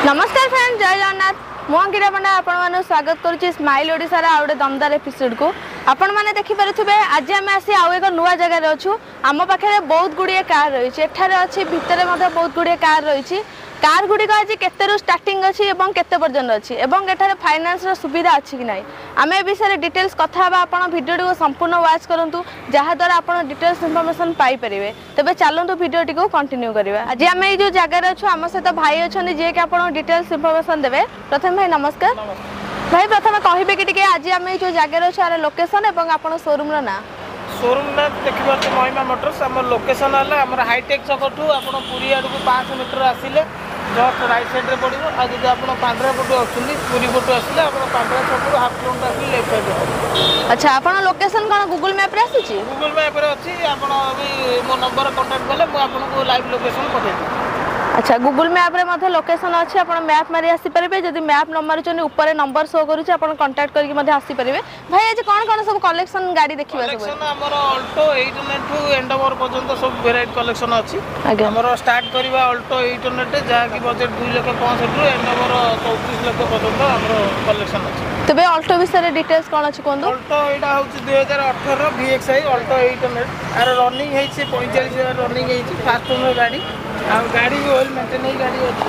नमस्कार फ्रेंड, जय जगन्नाथ। मु अंकिता पंडा आपण स्वागत करुच्ची स्माइल ओडिशार आ गोटे दमदार एपिसोड को। आपण मैंने देखिपे आज आम आसी आउ एक नुआ जगह अच्छु। आम पाखे बहुत गुड़िए कार रही अच्छी भितर बहुत गुड़िए कार रही। कार गुड़िक आज केतेरु स्टार्टिंग अच्छी और केते पर्यंत अच्छी एवं एठारे फाइनान्स सुविधा अच्छी कि नहीं आम ए विषय डिटेल्स कथा आपण वीडियो को संपूर्ण वाच करूँ जहाद्वारा आप डिटेल्स इनफॉरमेशन पाई परिवे। तबे चलतु वीडियो टी कंटिन्यू करवा। आज आम ये जगह अच्छु आम सहित भाई अच्छा जी कि आप डिटेल्स इनफॉरमेशन देवे। प्रथम भाई नमस्कार। भाई प्रथम कहे कि आज आम जो जगह अच्छे यार लोकेशन और आप शोरूम ना शोरूम ना देखिए महिमा मोटर्स आम लोकेशन है हाईटेक छक ठू आप पुरी आड़ को 500 मीटर आसिले जस्ट राइट साइड पड़ो। आज जब आप पांड्रा पटू आसुँच पुरी पटू आसिले आप पांड्रा छक हाफ किलोमीटर आसिले लेफ्ट साइड। अच्छा आप लोकेशन कौन गूगल मैप रे आसी? गूगल मैप रे अच्छी आप मो नंबर कांटेक्ट कले मुझे लाइव लोकेशन पठेदेवी। अच्छा गूगल मैप रे मध्य लोकेशन अच्छी आप मैप मारी आसी पारे। जदि मैप न मारुचन ऊपर नंबर शो करूछ आप कांटेक्ट करके मध्य आसी पारे। भाई आज कौन कौन सब कलेक्शन गाड़ी देखिबा? कलेक्शन हमर अल्टो 800 टू एंडोवर पर्यंत सब वेराइटी कलेक्शन अच्छी। हमर स्टार्ट करबा अल्टो 800 जहाँ की बजेट 2,65,000 टू एंडोवर 34 लाख पर्यंत हमर कलेक्शन अच्छी। तबे अल्टो विषय डिटेल्स कौन अच्छी कोन? अल्टो एटा होची 2018 VXI अल्टो 800 आर रनिंग है 45,000 रनिंग है फास्ट ओनर गाड़ी। आ गाड़ी भी ऑयल मेंटेन ही गाड़ी अच्छी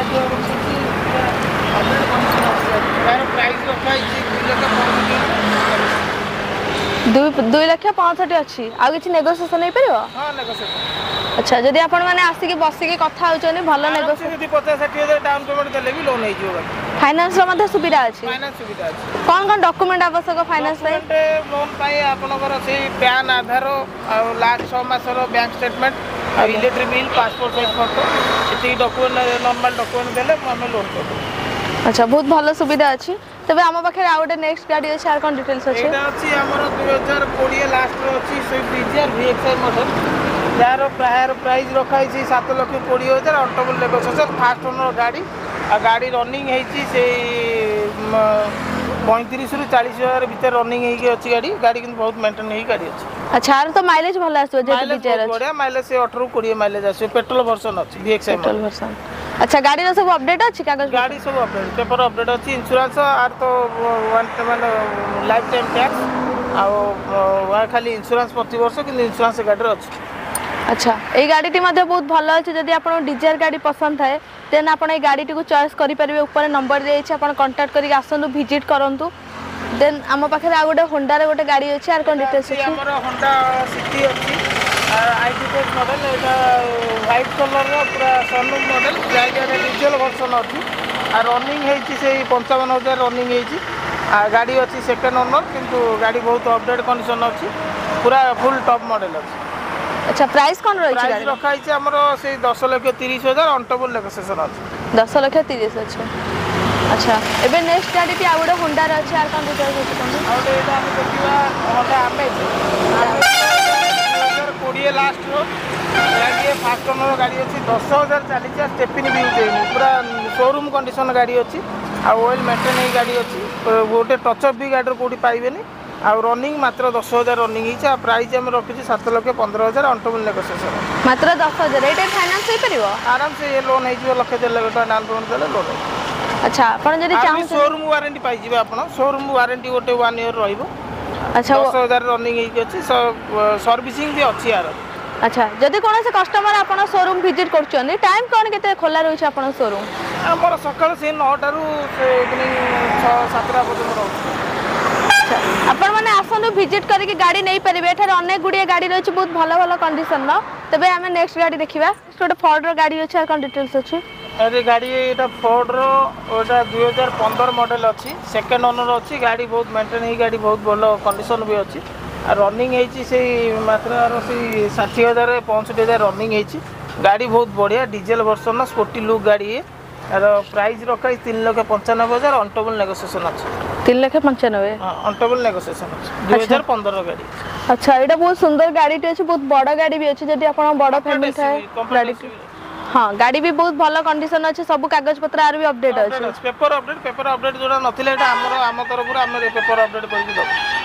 तार प्राइस रखा है 2,65,000 अच्छी। आ किछि नेगोशिएशन नहीं परियो? हां नेगोशिएशन। अच्छा जदि आपण माने आसी के बसी के कथा होचनी भलो नेगोशिएशन यदि 50-60,000 डाउन पेमेंट देले भी लोन हो जाएगा। फाइनान्स रो मध्ये सुविधा अछि? फाइनान्स सुविधा अछि। कौन कौन डॉक्यूमेंट आवश्यक फाइनान्स रे? लोन पाई आपनकर से पैन आधार आ लास्ट 6 मासर बैंक स्टेटमेंट आ electric bill passport size photo एति डॉक्यूमेंट नॉर्मल डॉक्यूमेंट देले हमें लोन कर। अच्छा बहुत भलो सुविधा अछि। तबे हम पाखे आ गोटे नेक्स्ट गाड़ी अछि आर कोन डिटेल्स अछि? एटा अछि हमर 2020 लास्ट रो अछि स्विफ्ट डिजायर VXI मॉडल यार प्राइस रखा है 7,20,000 ऑटोमोबाइल नेगोशिएशन फास्ट ओनर गाड़ी आ गाड़ी रनिंग है 35 रु 40,000 भीतर रनिंग है अच्छी गाड़ी गाड़ी किंतु बहुत मेंटेन है गाड़ी अच्छी। अच्छा आर तो माइलेज भलो आसो जे डिजायर अछि? बढ़िया माइलेज से 18 रु 20 माइलेज आसो पेट्रोल वर्जन अछि VXI पेट्रोल वर्जन। अच्छा गाड़ी रो सब अपडेट अछि कागज? गाड़ी सब अपडेट पेपर अपडेट अछि इंश्योरेंस आर तो वन माने लाइफ टाइम टैक्स आ खाली इंश्योरेंस प्रति वर्ष कि इंश्योरेंस गाड़ी अछि। अच्छा ये गाड़ी मध्ये बहुत भलो अछि। जदि आपन डिजायर गाड़ी पसंद थाए देन आपन ए गाड़ी को चॉइस करि परिबे। ऊपर नंबर दे अछि आपन कांटेक्ट करि आसनु विजिट करंतु। देन आम पाखे आ गोटे होंडा रे गोटे गाड़ी अछि आर कोन डिटेल्स अछि? हमर होंडा सिटी अछि आईटी मॉडल एटा व्हाइट कलर रो पूरा सनरूफ मॉडल जायगा डीजल वर्जन अछि आ रनिंग है से 55,000 रनिंग है आ गाड़ी अछि सेकंड ओनर किंतु गाड़ी बहुत अपडेट कंडीशन अछि पूरा फुल टॉप मॉडल अछि। अच्छा प्राइस कोन रही छै? प्राइस रखा है हमर से 10,30,000 ऑनटेबल नेगोशिएशन अछि। 10,30,000 अछि। अच्छा एबे नेक्स्ट गाड़ी भी आ गोटे होंडा रे अछि आर कोन डिटेल्स अछि कोन? आ गोटे एटा हम देखिबा होंडा अमेज 2020 लास्ट रो गाड़ी फास्ट ओनर गाड़ी अछि 10,000 चली स्टेपिन भी यूज है पूरा शोरूम कंडीशन गाड़ी अछि आ ऑयल मेंटेन ही गाड़ी अछि गोटे टच अप भी गाड़ी कोठी पाइबेनी आ रनिंग मात्र 10,000 रनिंग हिचा प्राइस हम रखिछि 7,15,000 ऑनटेबल नेगोशिएशन मात्र 10,000 एटा फाइनान्स हे परिबो? आराम से ये लोन है जो लाख 1.5 लाख डाउन पेमेंट देले लोन है। अच्छा आपण जदि चाहू शोरूम वारंटी पाइ जिबे आपण शोरूम वारंटी गोटे 1 ईयर रहइबो। अच्छा 10,000 रनिंग ही अछि सर्विसिंग भी अछि यार। अच्छा जदि कोन से कस्टमर आपण शोरूम विजिट करछन टाइम कोन केते खोला रहै छै आपण शोरूम? हमर सकाळ से 9 टारू इवनिंग 6-7 पर्यंत रहउछि। अच्छा आपण माने आसनु विजिट करके गाड़ी नै परिबे। एठार अनेक गुडिया गाड़ी रहै छै बहुत भलो भलो कंडीशन न। तबे हमें नेक्स्ट गाड़ी देखिबा। छोटे फोर्ड रो गाड़ी अछि आर कोन डिटेल्स अछि? अरे गाड़ी एटा फोर्ड रो ओटा 2015 मॉडल अछि सेकंड ओनर अछि गाड़ी बहुत मेंटेन ही गाड़ी बहुत भलो कंडीशन भी अछि आ रनिंग है से मात्र 60,000 65,000 रनिंग है गाड़ी बहुत बढ़िया डीजल वर्जन स्पोर्टी लुक गाड़ी है आर प्राइस रखा 3,95,000 ऑनटेबल नेगोशिएशन अछि। 3,95,000 हां ऑनटेबल नेगोशिएशन अछि 2015 गाड़ी। अच्छा एटा बहुत सुंदर गाड़ी टे अछि बहुत बड़ा गाड़ी भी अछि जदि आपण बड़ा फैमिली थाए गाड़ी। हाँ गाड़ी भी बहुत भलो कंडीशन अछि सब कागज पत्र आर भी अपडेट अछि। पेपर अपडेट जोडा नथिले एटा हमर तरफ हम पेपर अपडेट करबी दो।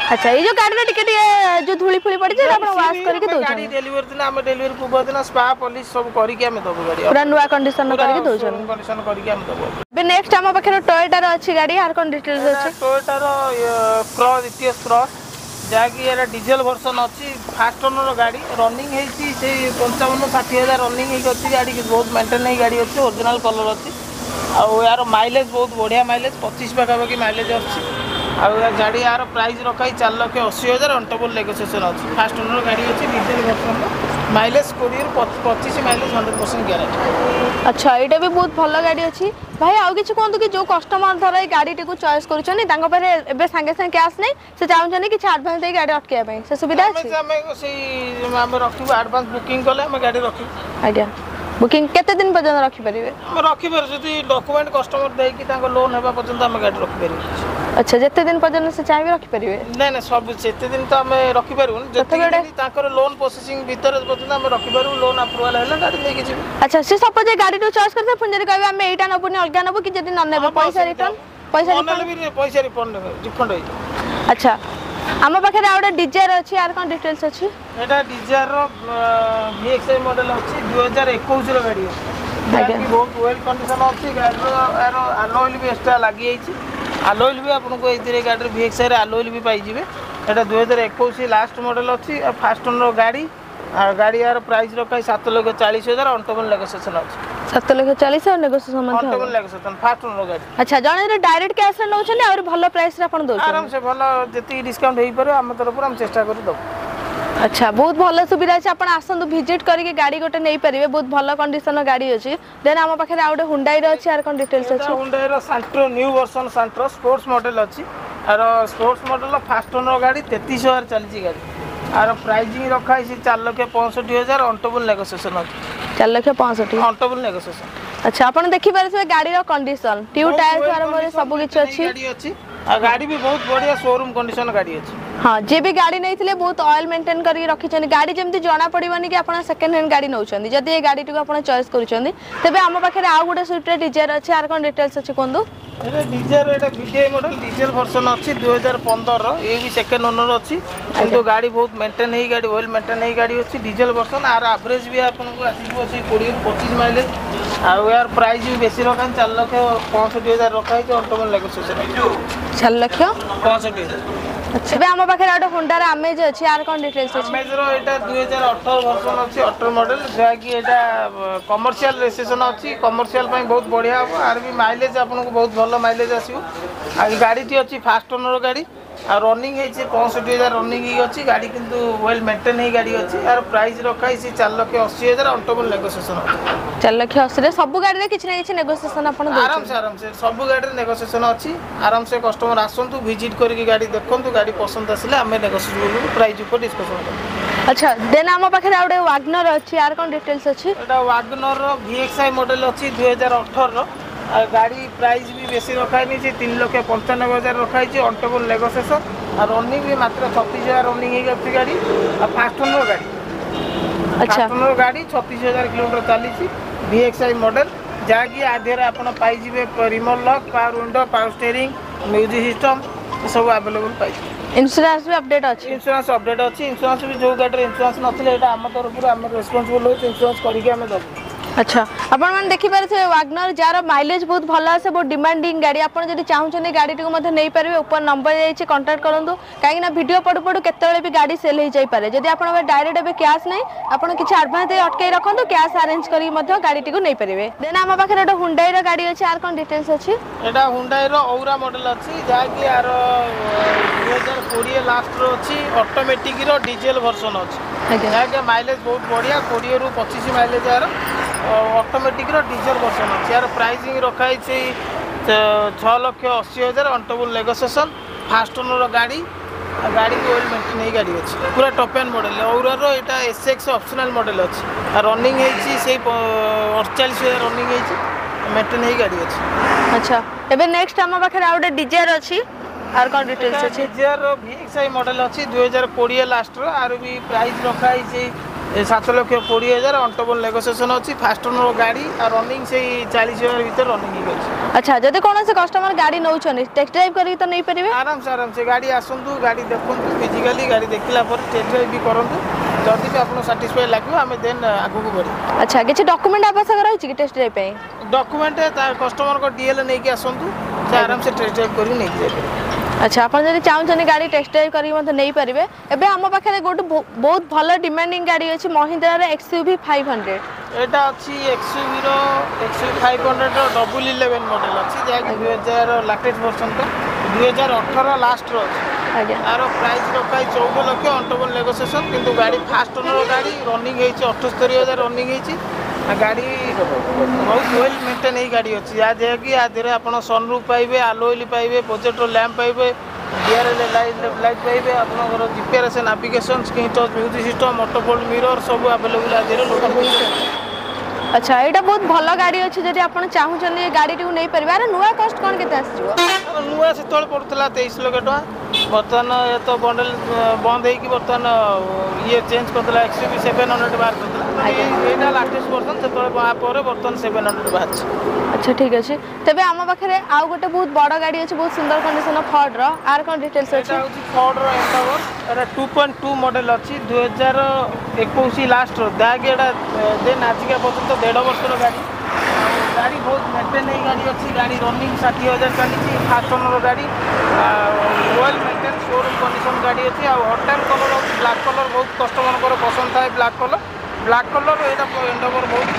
अच्छा ये जो गाड़ी टिके जो धूली फुली पड़ी जे आपण वाश करके दउ गाड़ी डेलीवरी दिन हम डेलीवरी पूर्व दिन स्पा पॉलिश सब करके हम दबो गाड़ी पूरा नुआ कंडीशन करके दउ छन कंडीशन करके हम दबो। बे नेक्स्ट हम पाखे टोयोटा रो अछि गाड़ी आर कोन डिटेल्स अछि टोयोटा रो क्रॉस इटीएस क्रॉस जाकि एरा डीजल वर्जन अछि फास्ट ओनर गाड़ी रनिंग हेछि से 55-60,000 रनिंग हेछि अछि गाड़ी की बहुत मेंटेन नहीं गाड़ी अछि ओरिजिनल कलर अछि आ यार माइलेज बहुत बढ़िया माइलेज 25 पाखापाखि माइलेज अछि आ गाड़ी यार प्राइस रखाई 4,80,000 अनटेबल नेगोशिएशन अछि फास्ट ओनर गाड़ी अछि डीजल वर्जन माइलेज कोरियर 25 माइलेज 100% गारंटी। अच्छा एटा भी बहुत भल गाड़ी अछि भाई आउ किछ कोन कि जो कस्टमर धर ए गाड़ी टिकु चॉइस करूछनी तांको पारे एबे संगे संगे कैश नै से चाहउछनी कि एडवांस दे गाड़ी अटके पई से सुविधा अछि हम रखिबो एडवांस बुकिंग कले हम गाड़ी रखिबो आज्ञा बुकिंग केते दिन पर्यंत रखि परिबे हम रखि पर जति डॉक्यूमेंट कस्टमर दे कि तांको लोन हेबा पर्यंत हम गाड़ी रखि परिबे। अच्छा जते दिन पर्यंत से चाहि रखि परिबे नै नै सब जते दिन तो हम रखि परिबो जते दिन तांकर लोन प्रोसेसिंग भीतर पर्यंत हम रखि परिबो लोन अप्रूवल हैला गाड़ी ले के जिबो। अच्छा से सपोज ए गाड़ी तो चॉइस करते पुन जदी कहबे हम एटा नबुनी अलगा नबु कि जदी न नेबे पैसा रिफंड रिफंड होई। अच्छा आम पाखे आउटे डिजायर अच्छी यार कौन डिटेल्स अच्छी एटा डिजायर रो VXI मॉडल अछि 2021 रो गाड़ी अछि बहुत वेल कंडीशन अछि गाड़ी रो एरो अलॉय भी एक्स्ट्रा लागि आइछि अलॉय भी आपन को एथिरे गाड़ी रो VXI रे अलॉय भी पाइ जिवे एटा 2021 लास्ट मॉडल अछि फास्ट ओनर गाड़ी आ गाड़ी यार प्राइस रखाई 7,40,000 अनटेबल नेगोशिएशन अछि 7,40,000 और नेगोशिएशन मध्ये अनटेबल नेगोशिएशन फास्ट ओनर गाड़ी। अच्छा जणे रे डायरेक्ट कैश रे नौ छले और भलो प्राइस रे अपन दउ आराम से भलो जति डिस्काउंट हेई परे हम तरफ हम चेष्टा करू दब। अच्छा बहुत भलो सुविधा अछि अपन आसंतु विजिट करके गाड़ी गोटे नै परिबे बहुत भलो कंडीशन गाड़ी अछि देन हम पाखे आउटे हुंडई रो अछि आर कोन डिटेल्स अछि हुंडई रो Santro new version Santro sports model अछि आरो स्पोर्ट्स मॉडल फास्ट ओनर गाड़ी 33,000 चलची गाड़ी आरो प्राइसिंग रखाई 4,65,000 अनटेबल नेगोशिएशन अछि 4,65,000 अनटेबल नेगोशिएशन। अच्छा अपन देखि पारे गाड़ी रो कंडीशन ट्यूब टायर से आरंभ रे सब किछ अछि गाड़ी अछि आ गाड़ी भी बहुत बढ़िया शोरूम कंडीशन गाड़ी अछि। हाँ जे भी गाड़ी नहीं थिले बहुत ऑयल मेंटेन करके रखी गाड़ी जमती जना पड़िबनी कि आपण सेकंड हैंड गाड़ी नौचंदी जदी ए गाड़ी को आपण चॉइस करूचंदी तबे हम पाखे आ गुटे स्विफ्ट डिजायर अछि आर कोन डिटेल्स अछि कोंदो एटा डिजायर एटा VDI मॉडल डीजल वर्जन अछि 2015 रो ए भी सेकंड ओनर अछि किंतु गाड़ी बहुत मेंटेन हेई गाड़ी वेल मेंटेन हेई गाड़ी अछि डीजल वर्जन आर एवरेज भी आपन को आसीबो अछि 20-25 माइलेज आ यार प्राइस भी बेसी रखान 4,65,000 रखाई तो अनटेबल नेगोशिएशन 4,65,000 अच्छा बे हम पाखे आडो होंडा रा अमेज अछि आर कोन डिटेल्स अछि अमेज रो एटा 2018 वर्जन अछि 18 मॉडल जा कि एटा कमर्शियल रजिस्ट्रेशन अछि कमर्शियल पई बहुत बढ़िया आर भी माइलेज आपन को बहुत भलो माइलेज आसीबो आ गाड़ी ती अछि फास्ट ओनर गाड़ी आ रनिंग है 65,000 रनिंग ही अच्छी गाड़ी किंतु वेल मेंटेन ही गाड़ी अच्छी यार प्राइस रखाई 4,80,000 अनटेबल नेगोशिएशन 4,80,000 रे सब गाड़ी रे किछ नै किछ नेगोशिएशन अपन आराम से सब गाड़ी रे नेगोशिएशन अच्छी आराम से कस्टमर आसंतु विजिट करके गाड़ी देखंतु गाड़ी पसंद आसिले हमें नेगोशिएबल प्राइस ऊपर डिस्कशन करब। अच्छा देन हम पाखे आउडे वागनर अछि यार कोन डिटेल्स अछि एटा वागनर रो VXI मॉडल अछि 2018 रो गाड़ी प्राइस भी बेसी रखाई नहीं 3,95,000 रखाई अनटेबल नेगोशिएशन और रनिंग भी मात्र 36,000 रनिंग ही गई गाड़ी और फास्ट ओनर गाड़ी अच्छा फास्ट ओनर गाड़ी 36,000 किलोमीटर चली VXI मॉडल जहाँकि आधेरे आपन पाई जिवे remote lock power window power steering music system सब अवेलेबल पाई इंश्योरेंस भी अपडेट अछि इंश्योरेंस अपडेट अछि इंश्योरेंस भी जो गाड़ी इंश्योरेंस नथिले एटा हम तरफ हम रेस्पोंसिबल हो इंश्योरेंस करके हम दब। अच्छा आपण मन देखि पारे वागनर जार माइलेज बहुत भलो आसे बहुत डिमांडिंग गाड़ी आपण जदी चाहुछन गाड़ी को मध्ये नै परबे ऊपर नंबर जाईछि कांटेक्ट करंतु काहे ना वीडियो पडु पडु केतेले भी गाड़ी सेल हो जाई पारे जदी आपण डायरेक्ट एबे कैश नै आपण किछ एडवांस दे अटके रखंतु कैश अरेंज करी मध्ये गाड़ी को नै परबे देन हम पाखरे एटा हुंडई रो गाड़ी अछि आर कोन डिटेल्स अछि एटा हुंडई रो औरा मॉडल अछि जाकी यार 2020 लास्ट रो अछि ऑटोमेटिक रो डीजल वर्जन अछि जाके माइलेज बहुत बढ़िया 20 रु 25 माइलेज यार ऑटोमेटिक रो डीजल वर्जन अछि यार प्राइसिंग रखाई 6,80,000 अनटेबल नेगोशिएशन फास्ट ओनर गाड़ी गाड़ी को वेल मेंटेन ही गाड़ी अछि पूरा टॉप एंड मॉडल औरा रो एटा SX ऑप्शनल मॉडल अछि रनिंग हेछि से 48,000 रनिंग हेछि मेंटेन ही गाड़ी अछि। अच्छा एबे नेक्स्ट हम पाखरे आउटे डिजायर अछि आर कोन डिटेल्स अछि डिजायर रो VXI मॉडल अछि 2020 लास्ट रो आर भी प्राइस रखाई 7,20,000 अनटेबल नेगोशिएशन अच्छी फास्ट ओनर गाड़ी और रनिंग से 40,000 भर रनिंग अच्छी। अच्छा जब कौन से कस्टमर गाड़ी नौ टेस्ट ड्राइव करके तो नहीं पारे आराम से गाड़ी आसतु गाड़ी देखु फिजिकाली गाड़ी देखला टेस्ट ड्राइव भी करूँ जदि भी आपको साटिस्फाई लगे आम देन आगू बढ़। अच्छा किसी डॉक्यूमेंट आवश्यक रही कि टेस्ट ड्राइव पे डॉक्यूमेंट कस्टमर को डीएल नहीं आसतु आराम से टेस्ट ड्राइव कर नहीं। अच्छा आप चाहते गाड़ी टेस्ट ड्राइव करके नहीं पारे एबे हम पाखे गोटे बहुत भल डिमांडिंग गाड़ी अच्छी महिंद्रा XUV 500 एटा अच्छी XUV रो XUV 500 रो डबल 11 मॉडल अच्छी जैक 2000 लेटेस्ट वर्जन तो 2018 लास्ट रो आज्ञा यार प्राइस रखा 14 लाख अनटेबल नेगोशिएशन किंतु गाड़ी फास्ट ओनर गाड़ी रनिंग 78,000 रनिंग गाड़ी बहुत वेल मेंटेन ही गाड़ी अच्छी या कि आधे आप सनरूफ पाइबे आलोइल पाइबे प्रोजेक्टर लैंप पाइबे डीआरएल लाइट पाइबे आपंकर GPRS navigation screen touch music system auto fold mirror सब अवेलेबल आधे। अच्छा यहाँ बहुत भल गाड़ी अच्छी जब आप चाहते गाड़ी टी नहीं पारे अरे नुआ कस्ट कौन के नुआ से पड़ता 23 लाख टका बर्तमान ये तो बंडल बंद होगी बर्तमान ये चेंज करदेला XUV 700 बाहर करदेला ये लाटेस्ट वर्जन से बर्तमान 700 बाहर। अच्छा ठीक अच्छे तेज आम पाखे आउ गोटे बहुत बड़ गाड़ी अच्छे बहुत सुंदर कंडीशन फोर्ड आर कौन डिटेल्स अच्छे फोर्ड एंडवर 2.2 मॉडल अच्छी 2021 लास्ट बैग एटा देन आजिका पर्यटन 1.5 वर्षर गाड़ी गाड़ी बहुत मेंटेन है गाड़ी अच्छी गाड़ी रनिंग 60,000 चली फास्ट ओनर गाड़ी वेल मेंटेन शोरूम कंडीशन गाड़ी अच्छी हट एंड कलर ब्लैक कलर बहुत कस्टमर पसंद था ब्लैक कलर यहाँ एंडवर बहुत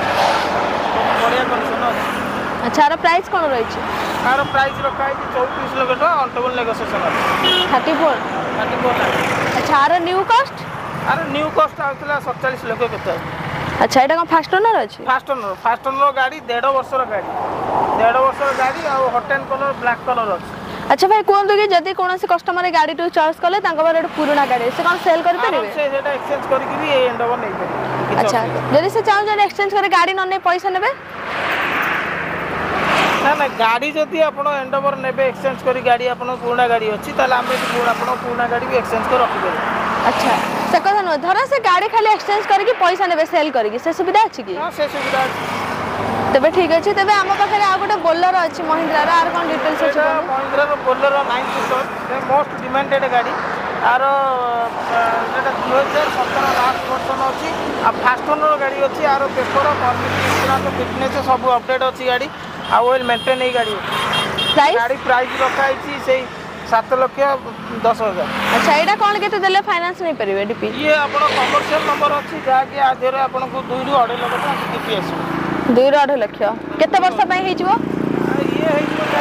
बढ़िया कंडीशन अच्छी। अच्छा यार प्राइस कौन रही यार प्राइस रखा है 34 लाख टका अनटेबल नेगोशिएशन अच्छी 34 लाख। अच्छा यार न्यू कॉस्ट न्यू कॉस्ट आउला 47 लाख केते। अच्छा यहाँ कौन फास्ट ओनर अच्छी फास्ट ओनर गाड़ी 1.5 वर्षर गाड़ी और हट एंड कलर ब्लैक कलर अच्छी। अच्छा भाई कहते कि जब कौन कस्टमर गाड़ी टी चॉइस कले गोटे पुराना गाड़ी से कौन सेल करेंगे एक्सचेंज करके। अच्छा जब से चाहते एक्सचेंज कर गाड़ी न पैसा ने ना गाड़ी जदि आप एंडोवर ने एक्सचेंज कर गाड़ी आप पुराना गाड़ी अच्छी पुराना गाड़ी भी एक्सचेंज कर रखिदेवे। अच्छा से कथा नुह धर से गाड़ी खाली एक्सचेंज करके पैसा ने सेल करके से सुविधा अच्छी कि हाँ से सुविधा अच्छी। तेबे ठीक अच्छे तेबे आम पाखे आ गोटे बोलेरो अच्छी महिंद्रा आर कौन डिटेल्स अच्छी Mahindra Bolero 9 seater most demanded गाड़ी आर 2017 लास्ट वर्जन अच्छी आ फास्ट ओनर गाड़ी अच्छी आर पेपर परमिट फिटनेस सब अपडेट अच्छी गाड़ी आ वेल मेंटेन ही गाड़ी गाड़ी प्राइस रखा है 7,10,000। अच्छा यहाँ कौन के फाइनान्स नहीं पारे डीपी ये आप कमर्शियल नंबर अच्छी जहाँकि आधे आपको 2 ରୁ 2.5 लाख टका डीपी आस 2 ରୁ 2.5 लाख केते वर्ष ये ये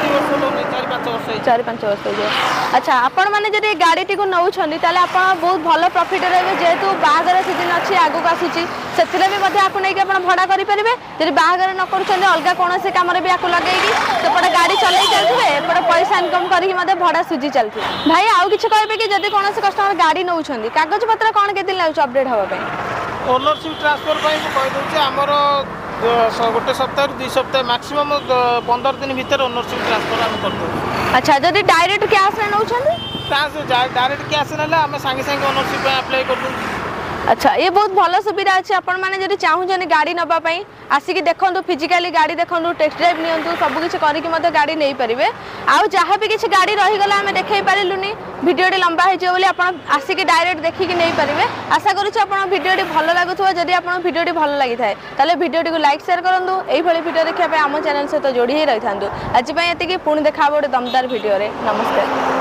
4-5 वर्ष हो। अच्छा आपण मैंने जब गाड़ी टी नौ आप बहुत भल प्रॉफिट रहे जेहेतु बाहागर सीजन अच्छी आगू आसूसी से आपको नहीं भड़ा करेंगे जब बाहागर न कर अलग कौन से कम भी आपको लगे सेपटे गाड़ी चल चलते एपटे पैसा इनकम करके भड़ा सुझी चलते भाई आउ कि कहे कि जब कौन से कस्टमर गाड़ी नौ कागज पत्र कौन के दिन लगे अपडेट हाँपे ओनरशिप ट्रांसफर कहीदे आमर गोटे सप्ताह 2 सप्ताह मैक्सिमम 15 दिन भीतर ओनरशिप ट्रांसफर आम कर। अच्छा जब डायरेक्ट कैश नौ डायरेक्ट कैश ना आम सांगे सांगे ओनरशिप अप्लाई कर। अच्छा ये बहुत भल सुविधा अच्छे आपण मैंने चाहूँ गाड़ी नापी आसिक देखूँ फिजिकाली गाड़ी देखूँ टेस्ट ड्राइव नि सबकि करके गाड़ी नहीं पारे आउ जहाँ भी किसी गाड़ी रहीगला आम देखे पारूनी भिडियोटी लंबा हो आसिक डायरेक्ट देखिए नहीं पारे आशा करूँ भिडियोटी भल लगुवा जदि आप भिडियोटी भल लगी था भिडियोटी को लाइक शेयर करूँ यही भिडियो देखा आम चैनल सहित जोड़ी ही रही था आज ये पुणी देखा गोटे दमदार भिडियो नमस्कार।